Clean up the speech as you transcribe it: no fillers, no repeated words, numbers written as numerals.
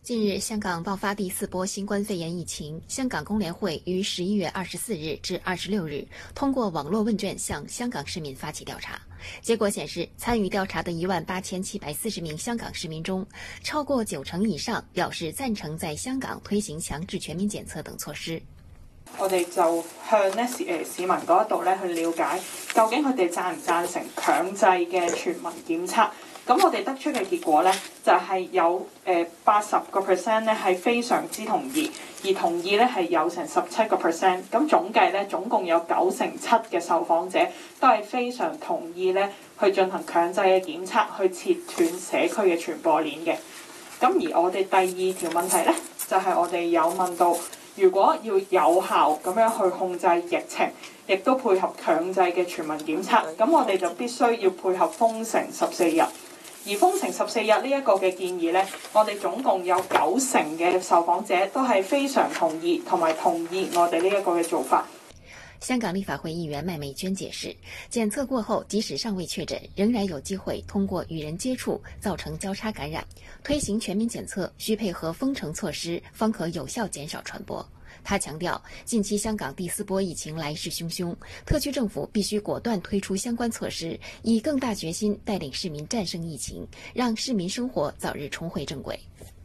近日，香港爆发第4波新冠肺炎疫情。香港工联会于11月24日至26日通过网络问卷向香港市民发起调查。结果显示，参与调查的18740名香港市民中，超过90%以上表示贊成在香港推行強制全民檢測等措施。 我哋就向市民嗰度去了解，究竟佢哋贊唔贊成強制嘅全民檢測。咁我哋得出嘅結果就係有80% 係非常之同意，而同意係有成17%。咁總計總共有97%嘅受訪者都係非常同意去進行強制嘅檢測，去切斷社區嘅傳播鏈嘅。咁而我哋第二條問題就係我哋有問到，如果要有效咁樣去控制疫情，亦都配合強制嘅全民檢測，咁我哋就必須要配合封城14日。而封城14日呢一個嘅建議我哋總共有90%嘅受訪者都係非常同意，同埋同意我哋呢一個嘅做法。 香港立法會議員麥美娟解釋，檢測過後，即使尚未確診，仍然有機會通過與人接觸造成交叉感染。推行全民檢測需配合封城措施，方可有效減少傳播。他強調，近期香港第4波疫情來勢洶洶，特區政府必須果斷推出相關措施，以更大決心帶領市民戰勝疫情，讓市民生活早日重回正軌。